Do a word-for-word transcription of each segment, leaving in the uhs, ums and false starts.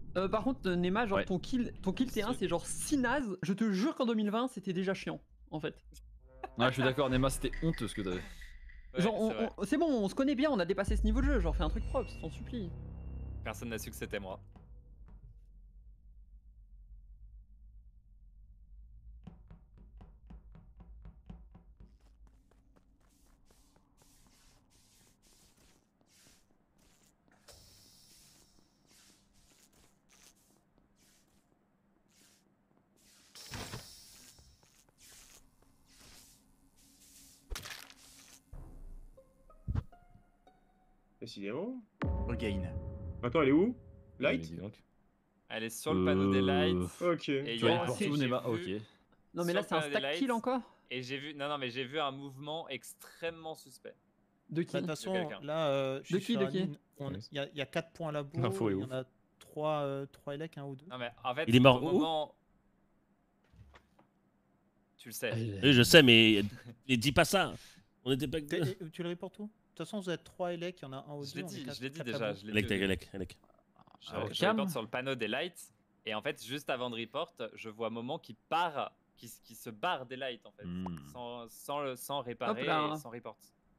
Euh, par contre, euh, Nema, genre Ouais. ton kill, ton kill T un, c'est genre si naze. Je te jure qu'en deux mille vingt, c'était déjà chiant, en fait. Ouais, je suis d'accord, Nema, c'était honteux ce que t'avais. Ouais, Genre, c'est vrai. on- on- c'est bon, on se connaît bien, on a dépassé ce niveau de jeu. Genre, fais un truc propre, je t'en supplie. Personne n'a su que c'était moi. Décidément. Regain. Attends, elle est où? Ouais, Light? mais dis donc. Elle est sur le panneau des lights. Euh... Ok. Et il Tu y vas a aller pour et tout, j'ai Nema. vu- Ok. Non, mais sur là, le c'est un panneau des stack lights, kill encore. Et j'ai vu, non non mais j'ai vu un mouvement extrêmement suspect. De qui? Bah, de toute façon, quelqu'un. là, euh, je De suis qui, sur de la qui ligne. On- Il y, a- il y a quatre points là-bas. L'info est Il y ouf. en a trois, euh, trois élec, un ou deux. Non mais en fait, Il est mort au où moment... Tu le sais. Oui, je sais, mais mais dis pas ça. On était pas que T'es- deux. et- Tu le reportes où? De toute façon, vous êtes trois élec, il y en a un ou Je deux. l'ai on est dit, quatre- je l'ai dit quatre déjà. là-bas. Je l'ai Alec, dit au Alec, début. Alec. Je, Ah, je calme. reporte sur le panneau des lights. Et en fait, juste avant de report, je vois Moment qui part, qui, s- qui se barre des lights en fait. Hmm. Sans, sans, le- sans réparer Hop là. et sans report.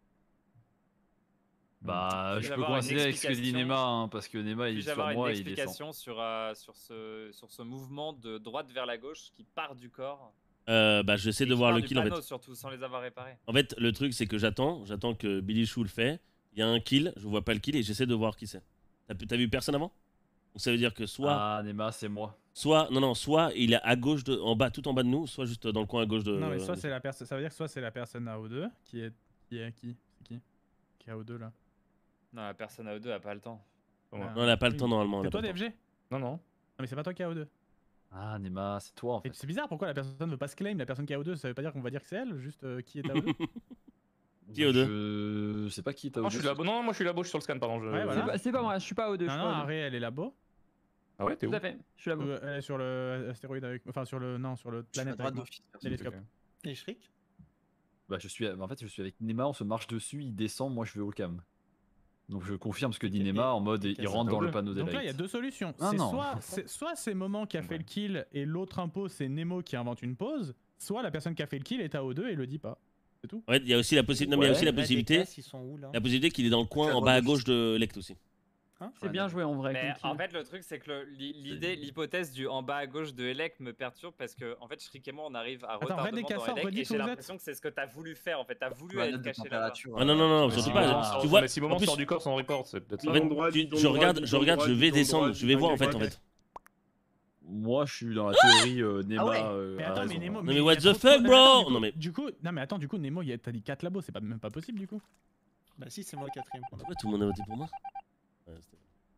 Bah, Puis-je je peux avoir une coïncider avec ce que dit explication Nema, hein, parce que Nema il est Puis-je sur avoir une moi et il descend. explication sur, euh, sur, ce, sur ce mouvement de droite vers la gauche qui part du corps Euh, bah, j'essaie et de qui voir part le du kill en fait. panneau surtout, sans les avoir réparés. En fait, le truc c'est que j'attends, j'attends que Billy Chou le fait. Il y a un kill, je vois pas le kill et j'essaie de voir qui c'est. T'as pu- t'as vu personne avant? Donc ça veut dire que soit, Ah, Nema, c'est moi. soit, non non, soit il est à gauche de, en bas, tout en bas de nous, soit juste dans le coin à gauche de. Non mais soit c'est la personne, ça veut dire que soit c'est la personne à O deux qui est qui est qui c'est qui qui est à O deux là. Non, la personne à O deux a pas le temps. Ah, Non, elle a pas le oui. temps normalement. elle C'est a toi pas le temps. D F G? Non Non, non. mais c'est pas toi qui est à O deux. Ah, Nema, c'est toi en Et fait. c'est bizarre pourquoi la personne veut pas se claim, la personne qui est à O deux, ça veut pas dire qu'on va dire que c'est elle, juste euh, qui est à O deux. Qui est O deux? Je sais pas qui est à Non, je suis là. Non, non, moi je suis là-bas, je suis sur le scan, pardon. Je... Ouais, C'est voilà. pas, c'est pas moi, je suis pas O deux. je Non suis non, pas O deux. Arrêt elle est là-bas. Ah ouais, t'es où? Tout à fait, je suis là-bas. Euh, Elle est sur le astéroïde avec, enfin sur le non sur le planète avec moi. Télescope. Et Shriek? Bah, je suis, en fait, je suis avec Nema, on se marche dessus, il descend, moi je vais au cam. Donc je confirme ce que dit Et- Nema en mode et il Cassandre rentre dans le deux. panneau des Donc là il y a lights. deux solutions. Ah, C'est non. soit c'est soit c'est Moment qui a fait Ouais. le kill et l'autre impôt c'est Nemo qui invente une pause, soit la personne qui a fait le kill est à O deux et le dit pas. C'est tout. En fait, il y a aussi la possibilité, non mais il y a aussi la Là, les possibilité, caisses, ils sont où là? la possibilité qu'il est dans le coin en bas à gauche de Lect aussi. Hein? C'est bien joué en vrai. Mais comme kill. en fait, le truc, c'est que le- l'i- l'idée, l'hypothèse du en bas à gauche de Elec me perturbe parce que, en fait, Shriek et moi, on arrive à Attends, retardement Red et dans Cassor, Elec redis et où j'ai vous êtes. l'impression que c'est ce que t'as voulu faire en fait. T'as voulu Planète être de caché là-bas. température. Ah non non non, Mais surtout si pas. moment Tu sort- vois, mais si en moment plus, sort du corps sans report, c'est peut-être ça. en fait, Bidon droit, tu- bidon je droit, regarde, je bidon regarde, droit, je vais bidon descendre, droit, je vais voir en fait bidon en droit. fait. Moi je suis dans la théorie euh, Nema. ouais. euh, Mais a attends, mais raison. Nemo. Non, mais il y a what trop the de- fuck, mais bro attends, du coup- Non, mais- Du coup, non mais attends, du coup Nemo, il y a- t'as dit quatre labos, c'est pas même pas possible du coup. Bah si, c'est moi le quatrième. qu'on a. Pourquoi tout le monde a voté pour moi? Ouais, c'était-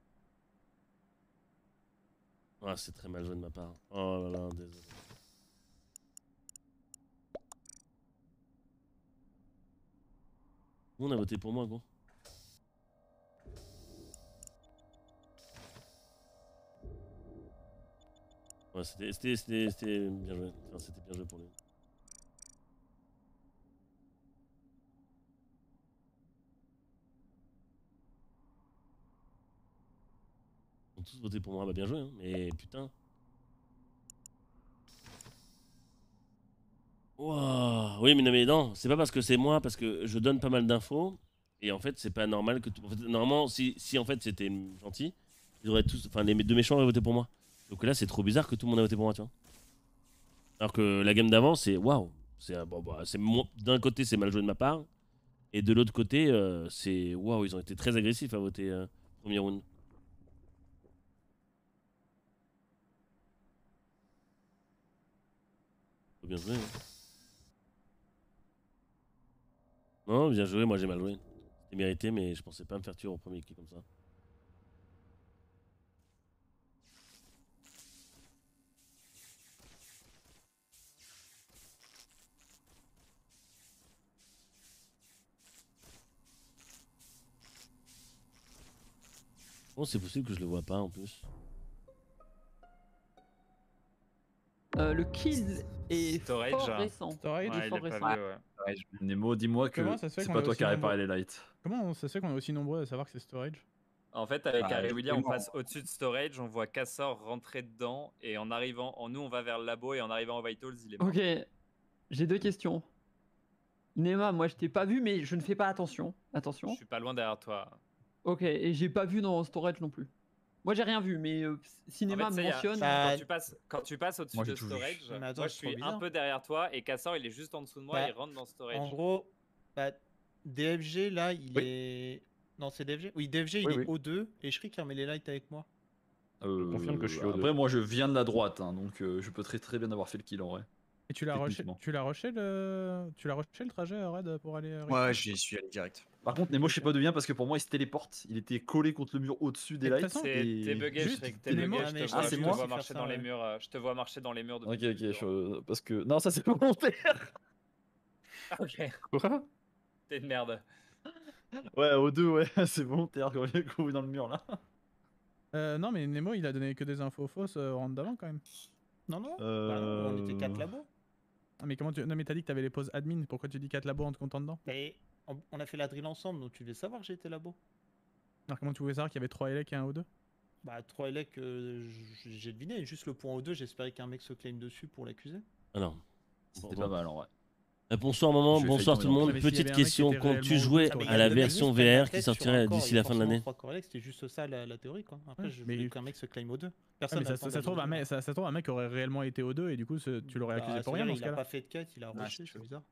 Ah, c'est très mal joué de ma part. Oh là là, désolé. Tout le monde a voté pour moi, gros. Ouais, c'était c'était- c'était- c'était bien joué. Enfin, c'était bien joué pour lui. Ils ont tous voté pour moi, bah bien joué, hein. Mais putain. Wow. Oui, mais non, mais non, c'est pas parce que c'est moi, parce que je donne pas mal d'infos. Et en fait, c'est pas normal que tout. En fait, normalement, si, si en fait c'était gentil, ils auraient tous. Enfin, les deux méchants auraient voté pour moi. Donc là, c'est trop bizarre que tout le monde a voté pour moi, tu vois. Alors que la game d'avant, c'est waouh. C'est euh, bon, bah, c'est mo- d'un côté, c'est mal joué de ma part. Et de l'autre côté, euh, c'est waouh, ils ont été très agressifs à voter euh, premier round. Faut bien jouer. Hein. Non, bien joué, moi j'ai mal joué. C'était mérité, mais je pensais pas me faire tuer au premier kill comme ça. Bon, c'est possible que je le vois pas en plus. Euh, le kill est Storage. fort récent. Storage, Il est Ouais, il fort est pas récent. vieux, ouais. Ouais, je- Nemo, dis-moi que Comment ça se fait c'est qu'on pas est toi aussi qui as réparé nombreux les lights. Comment ça se fait qu'on est aussi nombreux à savoir que c'est Storage? En fait, avec Bah, Harry William, on justement. passe au-dessus de storage, on voit Cassor rentrer dedans, et en arrivant, en nous, on va vers le labo, et en arrivant au Vitals, il est mort. Ok, j'ai deux questions. Nema, moi je t'ai pas vu, mais je ne fais pas attention. Attention. Je suis pas loin derrière toi. Ok, et j'ai pas vu dans storage non plus. Moi j'ai rien vu, mais euh, Cinéma En fait, me tu sais, y a- mentionne. Bah, Quand tu passes, quand tu passes au-dessus Moi, j'ai de tout vu. storage, Mais attends, moi je c'est trop suis un bizarre. peu derrière toi, et Cassor il est juste en dessous de moi, Bah, il rentre dans storage. En gros, bah, D F G là, il Oui. est. Non, c'est D F G Oui, D F G il Oui, est oui. O deux et Shriek remet les lights avec moi. Euh, confirme que je suis au Après, deux. moi, je viens de la droite, hein, donc euh, je peux très très bien avoir fait le kill en vrai. Et tu l'as rushé, Techniquement. tu l'as rushé le, tu l'as rushé le trajet Red pour aller. euh, Ouais, j'y suis allé direct. Par contre, Nemo, je sais pas d'où il vient parce que pour moi, il se téléporte. Il était collé contre le mur au-dessus des Et de toute lights. façon, T'es et... t'es bugué, juste, Shriek, t'es Nemo- bugué, Ah, je mais te je vois, Ah, je c'est te moi vois faire marcher ça, dans les ouais. murs, euh, je te vois marcher dans les murs Ok, depuis ok, le je... parce que. Non, ça c'est volontaire. Ok, Quoi? t'es une merde. Ouais, au deux, ouais, c'est volontaire quand il est couru dans le mur là. Euh, non, mais Nemo il a donné que des infos fausses euh, au round d'avant quand même. Non, non, Euh... bah non, on était quatre labos. Ah, mais comment tu. Non, mais t'as dit que t'avais les pauses admin, pourquoi tu dis quatre labos en te comptant dedans? Mais on, on a fait la drill ensemble, donc tu devais savoir que j'étais labo. Alors, comment tu pouvais savoir qu'il y avait trois L E C et un O deux? Bah, trois L E C, euh, j- j'ai deviné, juste le point O deux, j'espérais qu'un mec se claim dessus pour l'accuser. Alors, C'était bon, pas mal en vrai. Euh, bonsoir maman, Je vais bonsoir faillir tout le tomber monde. en fait. Mais s'il y Petite avait un mec qui question, était comptes-tu réellement jouer au-dessus, à la Le mec version se prenne V R tête qui sur un sortirait corps, d'ici il y a la fin de forcément l'année? trois corps L E C, c'était juste ça la, la théorie quoi. Après, Ouais, je mais voulais il- qu'un mec se claim O deux. Ah, Personne mais n'a ça, le temps ça, ça, d'aller trouve, au un deux. mec, ça, ça trouve un mec aurait réellement été O deux et du coup ce- tu l'aurais Bah, accusé pour c'est-à-dire, rien dans il ce a cas-là. pas fait de cut, il a Ouais, rushé, c'est c'est chaud. bizarre.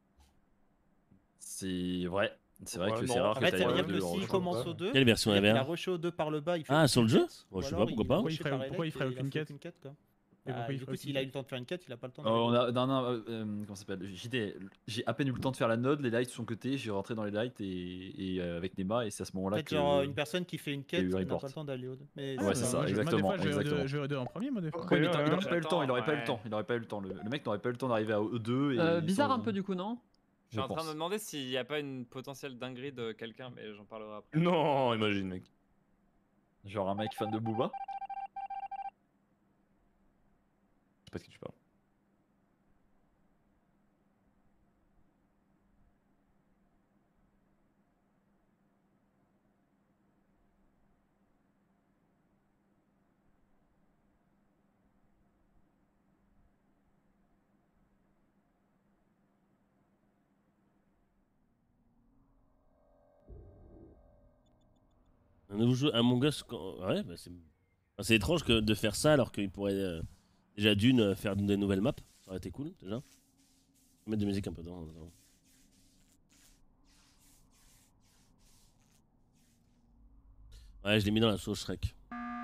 C'est vrai. C'est vrai Ouais, que non. c'est rare En que fait, t'ailles ça veut au dire deux, que en s'il vrai. commence au deux, Quelle version c'est-à-dire qu'il a V R? rushé au deux par le bas, il fait Ah, aucune sur le jeu? cut, Bon, je ou sais alors pas, pourquoi il pas. a Pourquoi il rushé ferait- par pourquoi il L E C ferait et aucune a fait cut aucune cut quoi. Et pourquoi Bah, il du ferait coup, aucune s'il a cut eu le temps de faire une cut, il a pas le temps de Euh, faire on une a, non, non, euh, euh, comment ça s'appelle J D, j'ai à peine eu le temps de faire la node, les lights sont cotés, j'ai rentré dans les lights et, et euh, avec Nema et c'est à ce En moment-là fait, que. genre une personne qui fait une qu'il y a quête, eu il n'a report. pas le temps d'aller au deux. Mais Ouais, Ouais, c'est bah, ça, moi, je- exactement, Moi, des fois, je vais au deux- exactement. je vais au deux en premier, moi, des fois. Ouais, mais Ouais, t'as- il ouais, aurait pas eu le temps, il aurait pas eu le ouais. temps, il aurait pas eu le temps. Le, le mec n'aurait pas eu le temps d'arriver à E deux et. Euh, bizarre sans- un peu du coup, non? Je suis en train de pense. me demander s'il n'y a pas une potentielle dinguerie de quelqu'un, mais j'en parlerai après. Non, imagine, mec. Genre un mec fan de Booba. Je sais pas de qui tu parles. Un nouveau jeu Among Us. quand- Ouais, bah c'est enfin, c'est étrange que de faire ça alors qu'il pourrait euh, déjà d'une euh, faire des nouvelles maps. Ça aurait été cool déjà. Mettre de musique un peu dedans. dedans. Ouais, je l'ai mis dans la sauce Shrek.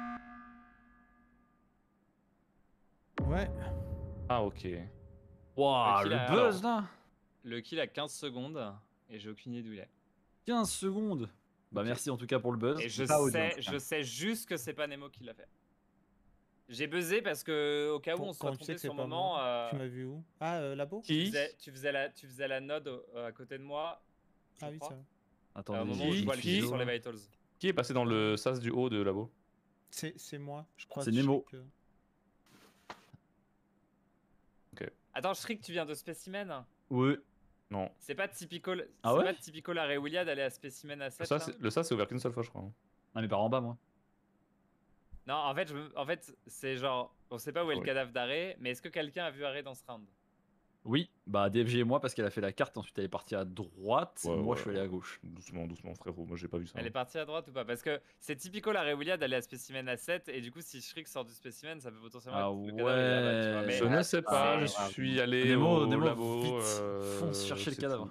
Ouais. Ah, ok. Waouh, kill le a- buzz alors. là Le kill a quinze secondes et j'ai aucune idée d'où il est. quinze secondes. Bah Ok. merci en tout cas pour le buzz. Et je pas audio, en sais, tout cas. je sais juste que c'est pas Nemo qui l'a fait. J'ai buzzé parce que au cas où Quand- on se quand soit tu sais trompé que c'est sur pas moment, moi, euh, Tu m'as vu où? Ah, euh, labo? tu, faisais, tu, faisais la, tu faisais la node euh, à côté de moi. je Ah oui, crois, c'est vrai. Attendez, euh, au moment où Qui- je vois le qui- kill sur les vitals. Qui est passé dans le sas du haut de labo? C'est c'est moi, je crois. C'est que Nemo. Shriek, euh, Attends, Shriek, tu viens de Specimen? Ouais. Non. C'est pas typical, Ah c'est ouais pas typical à Rewillia d'aller à Specimen à Le sept sas, là c'est- le sas, c'est ouvert qu'une seule fois, je crois. hein. Ah mais par en bas moi. Non, en fait, je me- en fait c'est genre, on sait pas où est le Oui. cadavre d'Arrêt, mais est-ce que quelqu'un a vu Arrêt dans ce round? Oui, bah D F G et moi parce qu'elle a fait la carte, ensuite elle est partie à droite, Ouais, moi ouais, je suis allé ouais. à gauche. Doucement, doucement, frérot. Moi, j'ai pas vu ça. Elle est hein. partie à droite ou pas? Parce que c'est typical à Rewillia d'aller à Specimen à sept, et du coup, si Shriek sort du Specimen, ça peut potentiellement Ah être le cadavre, il est là-bas, tu vois. ouais. Mais Je ne sais pas, je c'est- suis allé Nemo, au Nemo, labo. vite, euh, fonce chercher le c'est cadavre. tout.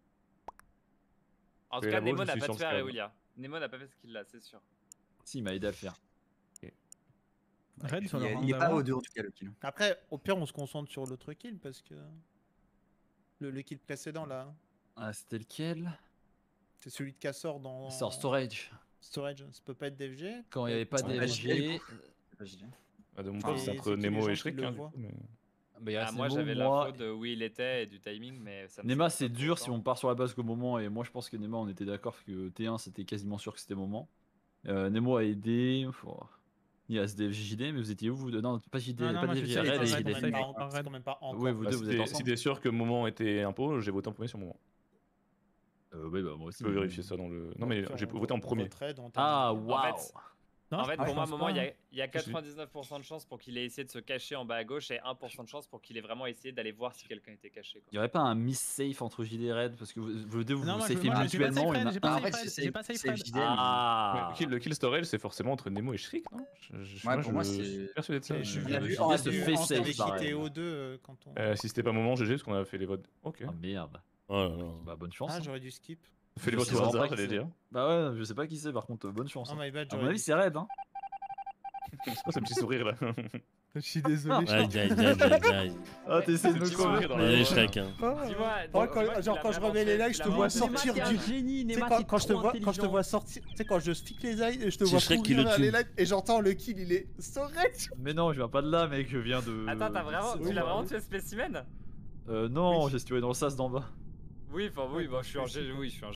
En tout Et cas, là-bas, Nemo je n'a suis pas sur de fait le à scan. Rewillia. Nemo n'a pas fait ce qu'il a, c'est sûr. Si, il m'a aidé à le faire. Red sur le Il est- round il est pas d'avant. au deux en tout cas le kill. Après, au pire, on se concentre sur l'autre kill parce que. Le, le kill précédent là, hein, Ah c'était lequel c'est celui de Cassor dans. C'est en storage. Storage, ça peut pas être D F G. Quand il n'y avait pas Ouais, D F G. C'est pas J D. Ah, de mon Enfin, point, c'est c'est- entre c'est qui les Nemo gens et qui Shriek. le hein, du voient coup, mais- Bah, il Ah, reste moi, Nemo, j'avais moi- l'info de où il était et du timing, mais ça me Nema suffit c'est pas pour dur si autant. on part sur la base qu'au moment et moi je pense que Nema on était d'accord que T un c'était quasiment sûr que c'était moment. Euh, Nemo a aidé. Oh. Il y a S D F J D mais vous étiez où vous Non pas J D, Non, non, pas moi, D je F J, sais, Red c'est et C'est Red, J D. quand c'est même Red. pas- c'est quand même pas encore. Ouais, vous Bah, deux si vous êtes t'es- ensemble. Si t'es sûr que moment était impôt, j'ai voté en premier sur moment. Euh, ouais, bah moi aussi. Tu peux vérifier ça dans le. Non, mais Donc, j'ai on- voté en on premier. voterait dans Ah, Terminaria. waouh. fait, Non, En je- fait, ah, je pour moi, pense moment, pas, il y hein. a, il y a Si, si. quatre-vingt-dix-neuf pour cent de chance pour qu'il ait essayé de se cacher en bas à gauche et un pour cent de chance pour qu'il ait vraiment essayé d'aller voir si quelqu'un était caché. Il Quoi. y aurait pas un miss safe entre J D et Red parce que vous, vous deux vous Non, vous moi, je- safez moi, j'ai pas mutuellement. safe il y en a Red, j'ai pas un- en safe fait, Red, c'est j'ai pas safe c'est Red. J D, mais- Ah. Ouais, Kill, le kill story, c'est forcément entre Nemo et Shriek, non je, je, Ouais, moi, pour moi, je c'est- suis persuadé de ça. Et mais- Julien vu- vu on a se vu fait face safe safe, pareil. quitté O deux euh, quand on. Euh, si c'était pas moment, G G, parce qu'on a fait les votes. Ok. Ah merde. Oh là là. Bah bonne chance. Ah, hein. j'aurais dû skip. Fais les Je votes sais au vraiment hasard, pas qui j'allais c'est. dire. Bah ouais, je sais pas qui c'est par contre, bonne chance. Oh hein. my bad, À mon j'aurais avis, dû. c'est Red. Hein. C'est quoi ce petit sourire là? Je suis désolé. Aïe aïe aïe aïe aïe. Ah, t'essaies de me petit sourire convaincre. dans la Allez, voix. Shrek. Hein. Dis-moi, Oh, dis-moi, quand- dis-moi qu'il genre a quand je vraiment remets les fait- likes, je te qu'il a vois vraiment fait- sortir Néma, du. t'es un génie, Tu sais, Néma, quand, t'es quand je te trop vois, quand je te intelligent. vois sortir, tu sais, quand je fique les eyes, je te C'est vois Shrek qui courir le vers les tue. lights et j'entends le kill, il est Sorette. Mais non, je viens pas de là, mec, je viens de. Attends, t'as vraiment, de- tu l'as vraiment tué spécimen Euh, non, Oui. j'ai situé dans le sas d'en bas. Oui, enfin oui, bah, je suis en G- oui, je suis en